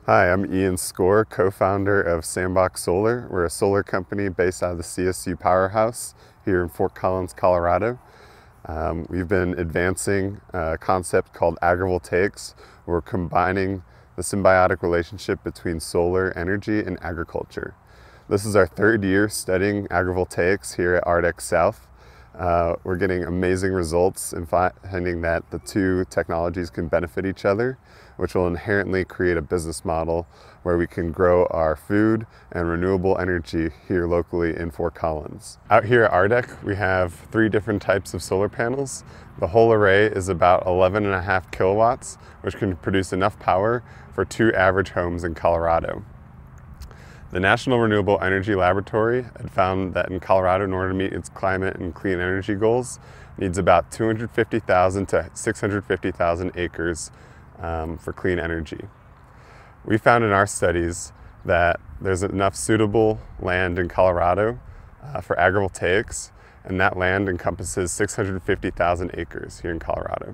Hi, I'm Ian Score, co-founder of Sandbox Solar. We're a solar company based out of the CSU powerhouse here in Fort Collins, Colorado. We've been advancing a concept called agrivoltaics. We're combining the symbiotic relationship between solar energy and agriculture. This is our third year studying agrivoltaics here at Ardex South. We're getting amazing results in finding that the two technologies can benefit each other, which will inherently create a business model where we can grow our food and renewable energy here locally in Fort Collins. Out here at Ardex, we have 3 different types of solar panels. The whole array is about 11.5 kilowatts, which can produce enough power for 2 average homes in Colorado. The National Renewable Energy Laboratory had found that in Colorado, in order to meet its climate and clean energy goals, needs about 250,000 to 650,000 acres for clean energy. We found in our studies that there's enough suitable land in Colorado for agrivoltaics, and that land encompasses 650,000 acres here in Colorado.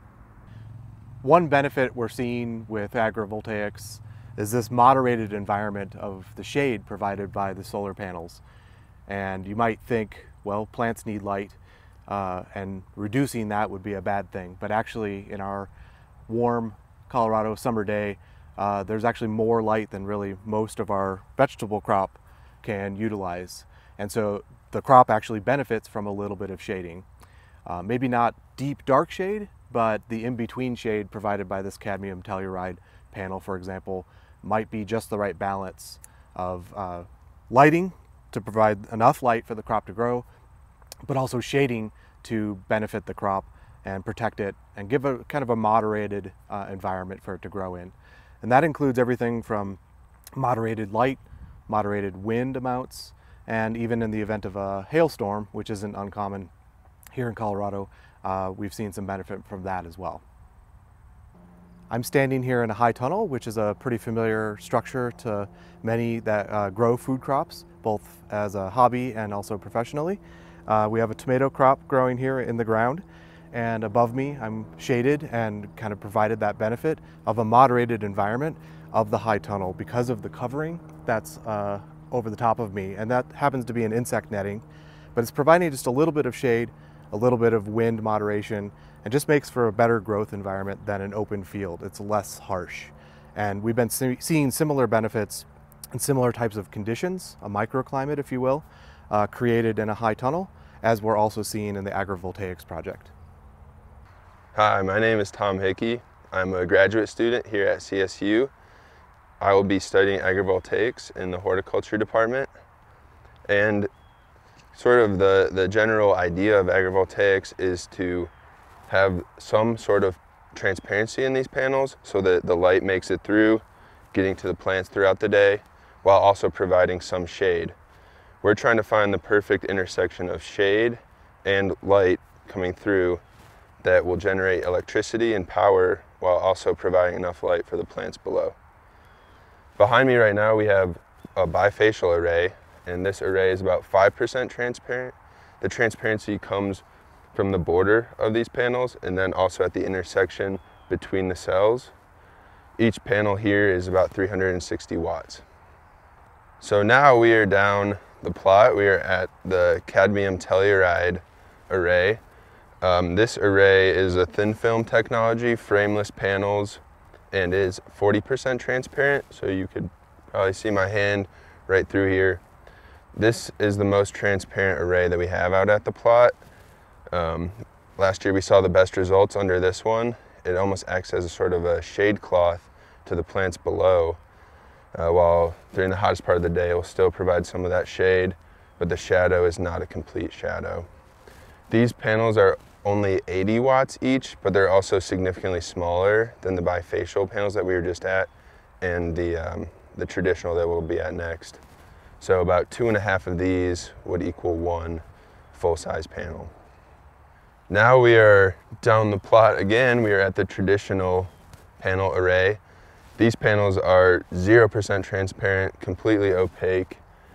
One benefit we're seeing with agrivoltaics is this moderated environment of the shade provided by the solar panels. And you might think, well, plants need light, and reducing that would be a bad thing. But actually, in our warm Colorado summer day, there's actually more light than really most of our vegetable crop can utilize. And so the crop actually benefits from a little bit of shading. Maybe not deep dark shade, but the in-between shade provided by this cadmium telluride panel, for example, might be just the right balance of lighting to provide enough light for the crop to grow, but also shading to benefit the crop and protect it and give a kind of a moderated environment for it to grow in. And that includes everything from moderated light, moderated wind amounts, and even in the event of a hailstorm, which isn't uncommon here in Colorado, we've seen some benefit from that as well. I'm standing here in a high tunnel, which is a pretty familiar structure to many that grow food crops, both as a hobby and also professionally. We have a tomato crop growing here in the ground, and above me I'm shaded and kind of provided that benefit of a moderated environment of the high tunnel because of the covering that's over the top of me, and that happens to be an insect netting, but it's providing just a little bit of shade, a little bit of wind moderation, and just makes for a better growth environment than an open field. It's less harsh. And we've been seeing similar benefits and similar types of conditions, a microclimate, if you will, created in a high tunnel, as we're also seeing in the agrivoltaics project. Hi, my name is Tom Hickey. I'm a graduate student here at CSU. I will be studying agrivoltaics in the horticulture department. And sort of the general idea of agrivoltaics is to have some sort of transparency in these panels so that the light makes it through, getting to the plants throughout the day, while also providing some shade. We're trying to find the perfect intersection of shade and light coming through that will generate electricity and power while also providing enough light for the plants below. Behind me right now we have a bifacial array, and this array is about 5% transparent. The transparency comes from the border of these panels and then also at the intersection between the cells. Each panel here is about 360 watts. So now we are down the plot. We are at the cadmium telluride array. This array is a thin film technology, frameless panels, and is 40% transparent, so you could probably see my hand right through here. This is the most transparent array that we have out at the plot. Last year we saw the best results under this one. It almost acts as a sort of a shade cloth to the plants below, while during the hottest part of the day it will still provide some of that shade, but the shadow is not a complete shadow. These panels are only 80 watts each, but they're also significantly smaller than the bifacial panels that we were just at and the traditional that we'll be at next. So about 2.5 of these would equal 1 full-size panel. Now we are down the plot again. We are at the traditional panel array. These panels are 0% transparent, completely opaque.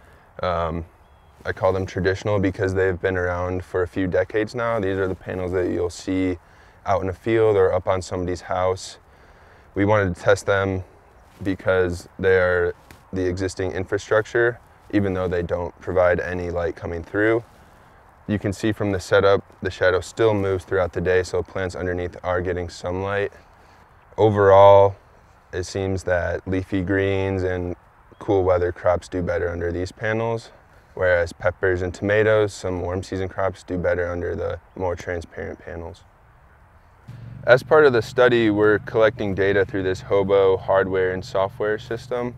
I call them traditional because they've been around for a few decades now. These are the panels that you'll see out in a field or up on somebody's house. We wanted to test them because they are the existing infrastructure, even though they don't provide any light coming through. You can see from the setup, the shadow still moves throughout the day, so plants underneath are getting some light. Overall, it seems that leafy greens and cool weather crops do better under these panels, whereas peppers and tomatoes, some warm season crops, do better under the more transparent panels. As part of the study, we're collecting data through this Hobo hardware and software system.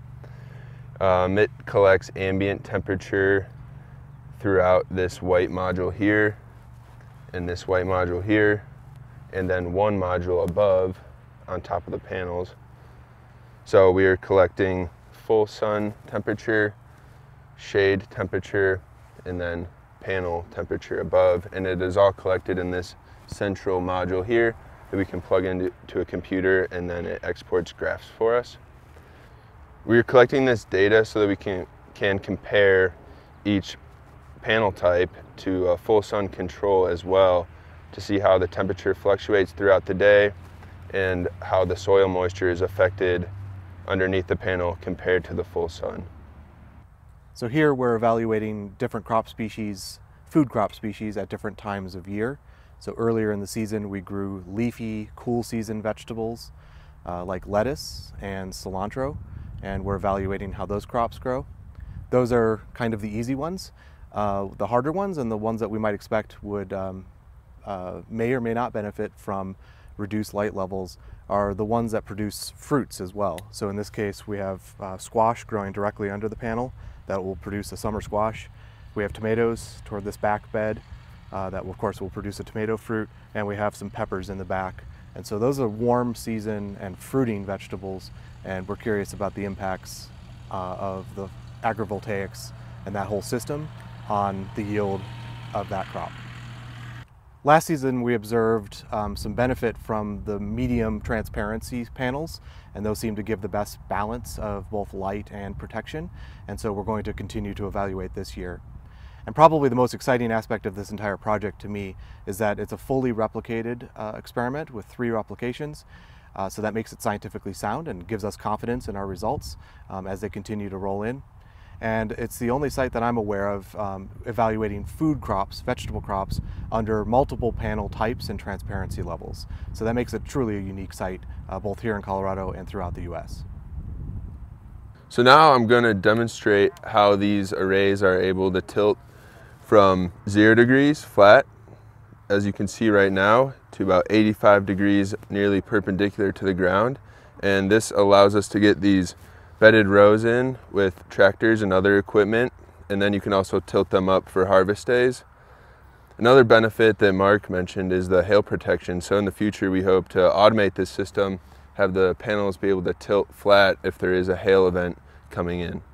It collects ambient temperature throughout this white module here, and this white module here, and then one module above on top of the panels. So we are collecting full sun temperature, shade temperature, and then panel temperature above, and it is all collected in this central module here that we can plug into a computer, and then it exports graphs for us. We are collecting this data so that we can compare each panel type to a full sun control as well, to see how the temperature fluctuates throughout the day and how the soil moisture is affected underneath the panel compared to the full sun. So here we're evaluating different crop species, food crop species at different times of year. So earlier in the season we grew leafy, cool season vegetables like lettuce and cilantro, and we're evaluating how those crops grow. Those are kind of the easy ones. The harder ones, and the ones that we might expect would may or may not benefit from reduced light levels, are the ones that produce fruits as well. So in this case we have squash growing directly under the panel that will produce a summer squash. We have tomatoes toward this back bed that of course will produce a tomato fruit, and we have some peppers in the back. And so those are warm season and fruiting vegetables, and we're curious about the impacts of the agrivoltaics and that whole system on the yield of that crop. Last season we observed some benefit from the medium transparency panels, and those seem to give the best balance of both light and protection, and so we're going to continue to evaluate this year. And probably the most exciting aspect of this entire project to me is that it's a fully replicated experiment with 3 replications, so that makes it scientifically sound and gives us confidence in our results as they continue to roll in. And it's the only site that I'm aware of evaluating food crops, vegetable crops, under multiple panel types and transparency levels. So that makes it truly a unique site, both here in Colorado and throughout the US. So now I'm going to demonstrate how these arrays are able to tilt from 0 degrees flat, as you can see right now, to about 85 degrees nearly perpendicular to the ground. And this allows us to get these bedded rows in with tractors and other equipment, and then you can also tilt them up for harvest days. Another benefit that Mark mentioned is the hail protection. So in the future we hope to automate this system, have the panels be able to tilt flat if there is a hail event coming in.